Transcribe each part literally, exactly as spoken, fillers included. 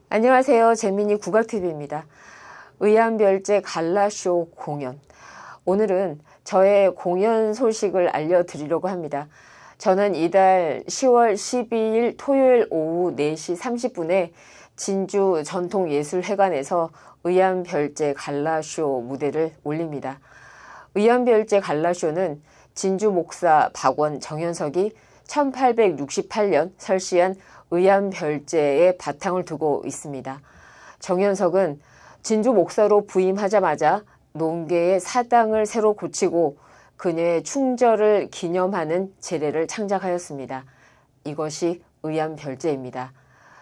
안녕하세요. 재민이 국악티비입니다. 의암별제 갈라쇼 공연. 오늘은 저의 공연 소식을 알려드리려고 합니다. 저는 이달 시월 십이일 토요일 오후 네 시 삼십 분에 진주 전통예술회관에서 의암별제 갈라쇼 무대를 올립니다. 의암별제 갈라쇼는 진주 목사 박원 정현석이 천팔백육십팔 년 설시한 의암별제의 바탕을 두고 있습니다. 정현석은 진주 목사로 부임하자마자 농계의 사당을 새로 고치고 그녀의 충절을 기념하는 제례를 창작하였습니다. 이것이 의암별제입니다.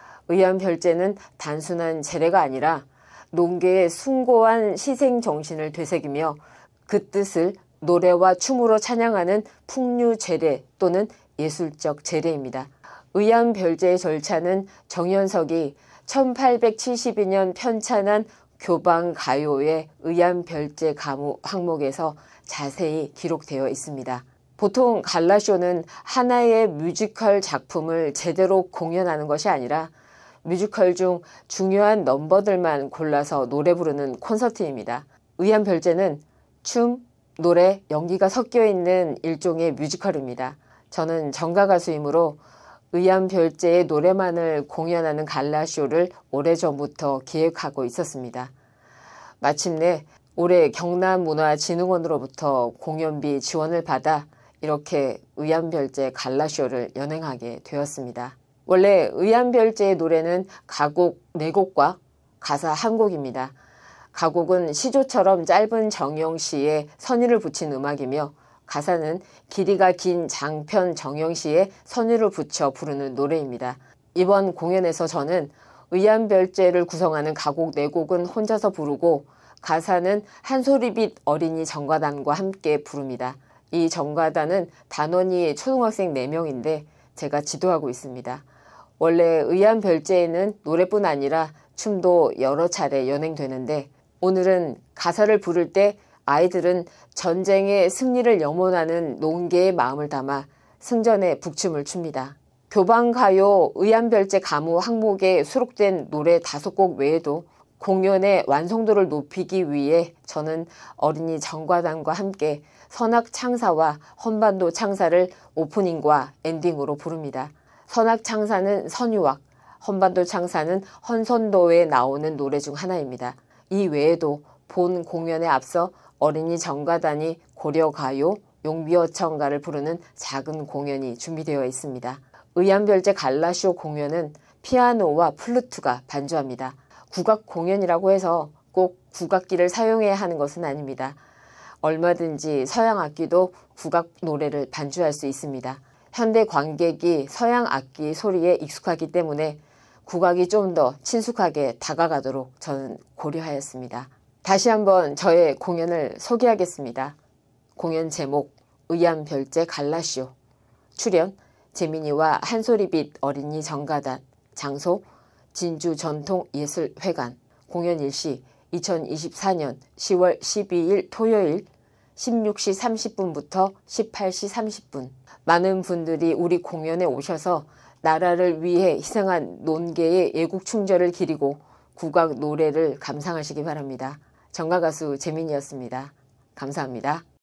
의암별제는 단순한 제례가 아니라 농계의 숭고한 희생정신을 되새기며 그 뜻을 노래와 춤으로 찬양하는 풍류제례 또는 예술적 제례입니다. 의암별제의 절차는 정현석이 천팔백칠십이 년 편찬한 교방가요의 의암별제 가무 항목에서 자세히 기록되어 있습니다. 보통 갈라쇼는 하나의 뮤지컬 작품을 제대로 공연하는 것이 아니라 뮤지컬 중 중요한 넘버들만 골라서 노래 부르는 콘서트입니다. 의암별제는 춤, 노래, 연기가 섞여 있는 일종의 뮤지컬입니다. 저는 정가 가수이므로 의암별제의 노래만을 공연하는 갈라쇼를 오래전부터 기획하고 있었습니다. 마침내 올해 경남문화진흥원으로부터 공연비 지원을 받아 이렇게 의암별제 갈라쇼를 연행하게 되었습니다. 원래 의암별제의 노래는 가곡 네 곡과 가사 한 곡입니다. 가곡은 시조처럼 짧은 정영시에 선율을 붙인 음악이며 가사는 길이가 긴 장편 정영시에 선율을 붙여 부르는 노래입니다. 이번 공연에서 저는 의암별제를 구성하는 가곡 네 곡은 혼자서 부르고 가사는 한소리빛 어린이 정가단과 함께 부릅니다. 이 정가단은 단원이 초등학생 네 명인데 제가 지도하고 있습니다. 원래 의암별제에는 노래뿐 아니라 춤도 여러 차례 연행되는데 오늘은 가사를 부를 때 아이들은 전쟁의 승리를 염원하는 농계의 마음을 담아 승전의 북춤을 춥니다. 교방가요 의암별제 가무 항목에 수록된 노래 다섯 곡 외에도 공연의 완성도를 높이기 위해 저는 어린이 정가단과 함께 선악창사와 헌반도 창사를 오프닝과 엔딩으로 부릅니다. 선악창사는 선유악, 헌반도 창사는 헌선도에 나오는 노래 중 하나입니다. 이 외에도 본 공연에 앞서 어린이 정가단이 고려가요, 용비어청가를 부르는 작은 공연이 준비되어 있습니다. 의암별제 갈라쇼 공연은 피아노와 플루트가 반주합니다. 국악 공연이라고 해서 꼭 국악기를 사용해야 하는 것은 아닙니다. 얼마든지 서양 악기도 국악 노래를 반주할 수 있습니다. 현대 관객이 서양 악기 소리에 익숙하기 때문에 국악이 좀 더 친숙하게 다가가도록 저는 고려하였습니다. 다시 한번 저의 공연을 소개하겠습니다. 공연 제목 의암별제 갈라쇼. 출연 재민이와 한소리빛 어린이 정가단. 장소 진주 전통예술회관. 공연 일시 이천이십사 년 시월 십이일 토요일 십육 시 삼십 분부터 십팔 시 삼십 분. 많은 분들이 우리 공연에 오셔서 나라를 위해 희생한 논계의 애국충절을 기리고 국악 노래를 감상하시기 바랍니다. 정가가수 재민이었습니다. 감사합니다.